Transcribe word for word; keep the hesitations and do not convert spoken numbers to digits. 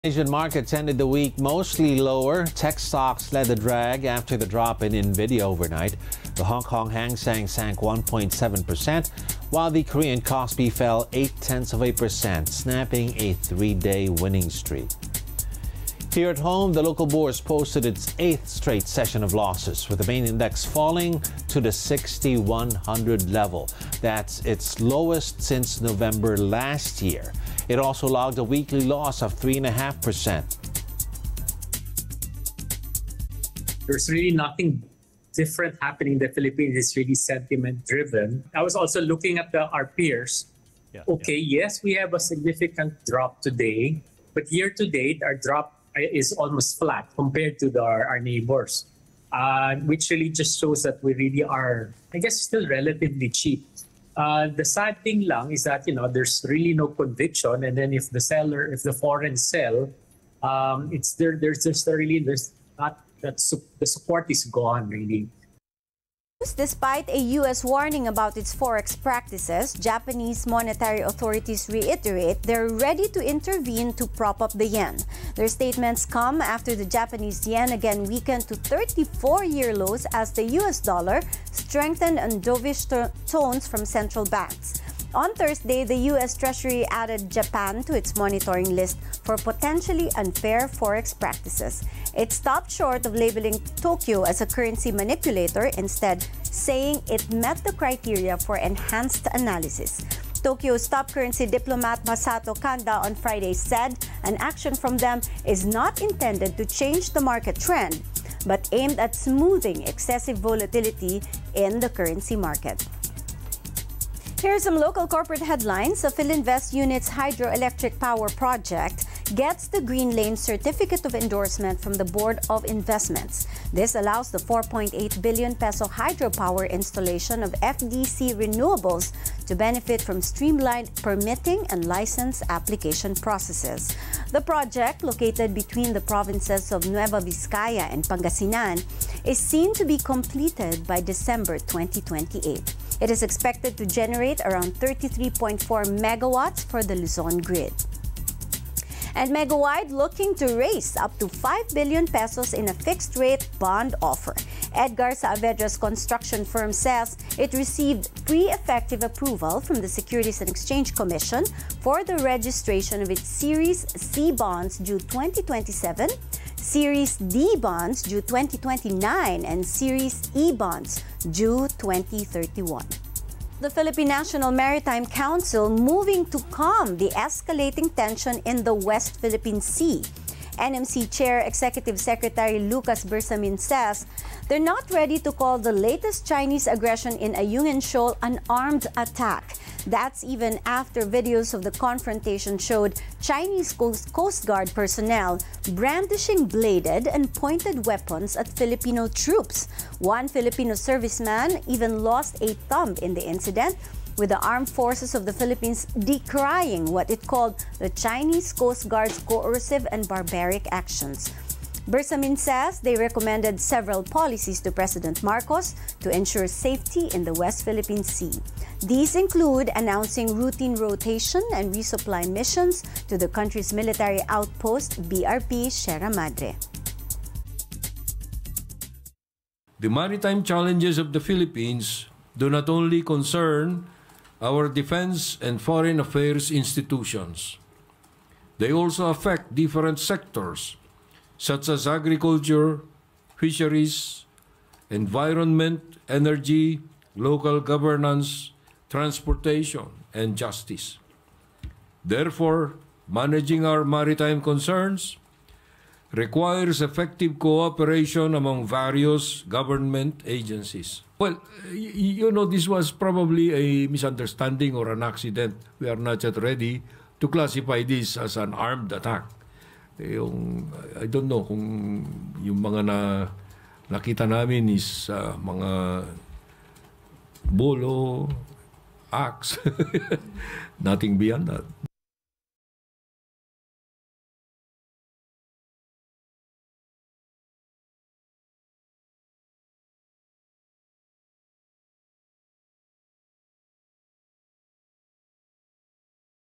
Asian markets ended the week mostly lower. Tech stocks led the drag after the drop in Nvidia overnight. The Hong Kong Hang Seng sank one point seven percent, while the Korean Kospi fell eight tenths of a percent, snapping a three-day winning streak. Here at home, the local bourse posted its eighth straight session of losses, with the main index falling to the sixty-one hundred level. That's its lowest since November last year. It also logged a weekly loss of three point five percent. There's really nothing different happening in the Philippines. It's really sentiment-driven. I was also looking at the, our peers. Yeah, okay, yeah. Yes, we have a significant drop today, but year-to-date, our drop is almost flat compared to the, our, our neighbors, uh, which really just shows that we really are, I guess, still relatively cheap. Uh, the sad thing lang is that, you know, there's really no conviction, and then if the seller, if the foreign sell, um, it's there. There's just really there's not that su the support is gone really. Despite a U S warning about its forex practices, Japanese monetary authorities reiterate they're ready to intervene to prop up the yen. Their statements come after the Japanese yen again weakened to thirty-four year lows as the U S dollar strengthened on dovish tones from central banks. On Thursday, the U S Treasury added Japan to its monitoring list for potentially unfair forex practices. It stopped short of labeling Tokyo as a currency manipulator, instead saying it met the criteria for enhanced analysis. Tokyo's top currency diplomat Masato Kanda on Friday said an action from them is not intended to change the market trend, but aimed at smoothing excessive volatility in the currency market. Here are some local corporate headlines. The Philinvest Unit's hydroelectric power project gets the Green Lane Certificate of Endorsement from the Board of Investments. This allows the four point eight billion peso hydropower installation of F D C Renewables to benefit from streamlined permitting and license application processes. The project, located between the provinces of Nueva Vizcaya and Pangasinan, is seen to be completed by December twenty twenty-eight. It is expected to generate around thirty-three point four megawatts for the Luzon grid. And Megawide looking to raise up to five billion pesos in a fixed-rate bond offer. Edgar Saavedra's construction firm says it received pre-effective approval from the Securities and Exchange Commission for the registration of its Series C bonds due twenty twenty-seven, Series D bonds due twenty twenty-nine, and Series E bonds due twenty thirty-one. The Philippine National Maritime Council moving to calm the escalating tension in the West Philippine Sea. N M C Chair Executive Secretary Lucas Bersamin says they're not ready to call the latest Chinese aggression in Ayungin Shoal an armed attack. That's even after videos of the confrontation showed Chinese Coast, Coast Guard personnel brandishing bladed and pointed weapons at Filipino troops. One Filipino serviceman even lost a thumb in the incident, with the armed forces of the Philippines decrying what it called the Chinese Coast Guard's coercive and barbaric actions. Bersamin says they recommended several policies to President Marcos to ensure safety in the West Philippine Sea. These include announcing routine rotation and resupply missions to the country's military outpost, B R P Sierra Madre. The maritime challenges of the Philippines do not only concern our defense and foreign affairs institutions. They also affect different sectors, such as agriculture, fisheries, environment, energy, local governance, transportation, and justice. Therefore, managing our maritime concerns requires effective cooperation among various government agencies. Well, you know, this was probably a misunderstanding or an accident. We are not yet ready to classify this as an armed attack. Yung, I don't know kung yung mga na nakita namin is uh, mga bolo, axe, nothing beyond that.